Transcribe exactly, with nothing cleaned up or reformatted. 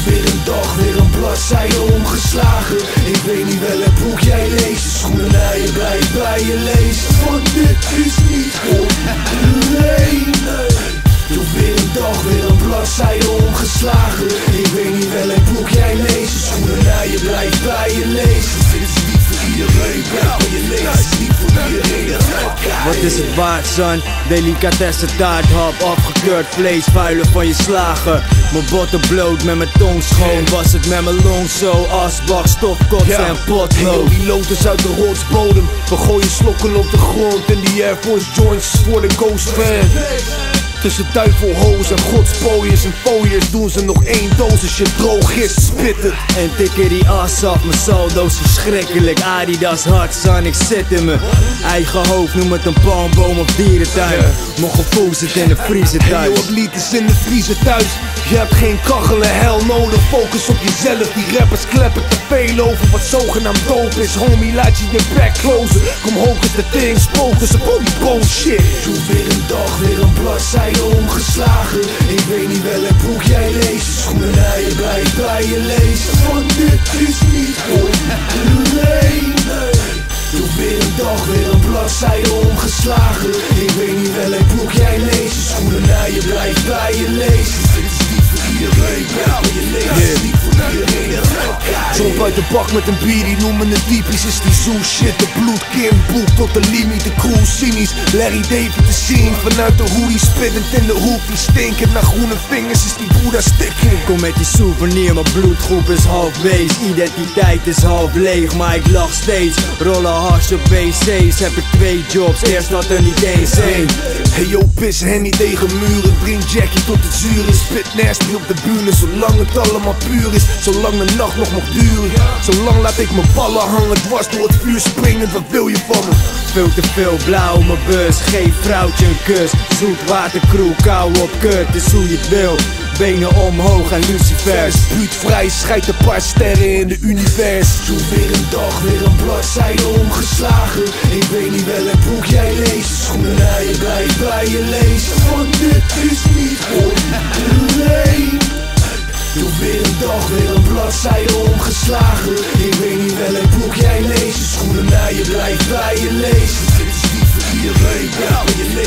Weer een dag, weer een bladzijde omgeslagen. Ik weet niet welk boek jij leest. Schoenen naar je, blijf bij je lezen. Want dit is niet voor iedereen. Doe weer een dag, weer een bladzijde omgeslagen. Ik weet niet welk boek jij leest. Schoenen naar je, blijf bij je lezen. Dit is niet voor iedereen. Blijf bij je lezen. Dit is niet voor iedereen. Wat is het waard, son? Delicatessen, taarthap, afgekeurd vlees, vuilen van je slagen. Mijn botten bloot met mijn tong schoon. Was het met mijn long zo, asbak, stofkots ja. en potlood. Die loters uit de rotsbodem. We gooien slokken op de grond. En die Air Force joints voor de Ghost fan. Tussen duivelhoos en godspooiers en fooiers doen ze nog één doos als je droog is, spitten. En tikken die as af, mijn saldo's verschrikkelijk. Adidas hard, son, ik zit in mijn eigen hoofd. Noem het een palmboom of dierentuin. Mijn gevoel zit in de vriezer thuis. Hey, joh, lied is in de vriezer thuis. Je hebt geen kachel en hel nodig. Focus op jezelf, die rappers kleppen te veel over wat zogenaamd doop is. Homie, laat je je back closen. Kom hoog is de thing, spoken, ze body bullshit. Doe weer een dag, weer een bladzijde omgeslagen. Ik weet niet welk boek jij leest. Schoenen naar je, blijf bij je lezen. Want dit is niet voor iedereen. Doe weer een dag, weer een bladzijde omgeslagen. Ik weet niet welk boek jij leest. Schoenen naar je, blijf bij je lezen. Dit is niet voor iedereen. Blijf bij je lezen. Dit is niet voor iedereen. Jump uit de bak met een bier, die noemen het typisch. Is die zoo shit, de bloedkin, boek tot de limiet, de cool cynisch. Larry David te zien, vanuit de hoodie, spittend in de hoek. Die stinken naar groene vingers, is die Boeddha stikken. Kom met die souvenir, mijn bloedgroep is half wees. Identiteit is half leeg, maar ik lach steeds. Rollen hash op B C's, heb ik twee jobs, eerst had er niet eens één. Hey yo, pis Henny tegen muren, drink Jackie tot het zuur is. Spit nasty op de bühne, zolang het allemaal puur is. Zolang de nacht nog mag duren, zolang laat ik mijn ballen hangen. Dwars door het vuur springen, wat wil je van me? Veel te veel blauw op mijn bus, geef vrouwtje een kus. Zoetwaterkroeg, kou op kut, is hoe je het wil. Benen omhoog en lucifers. Buurtvrij, schijt een paar sterren in de univers. Doe weer een dag, weer een bladzijde omgeslagen. Ik weet niet welk boek jij leest. Schoenen naar je, blijf bij je lezen. Want dit is niet voor iedereen. Doe weer een dag, weer een bladzijde omgeslagen. Ik weet niet welk boek jij leest. Schoenen naar je, blijf bij je lezen. Dit is niet voor iedereen. Blijf bij je lezen.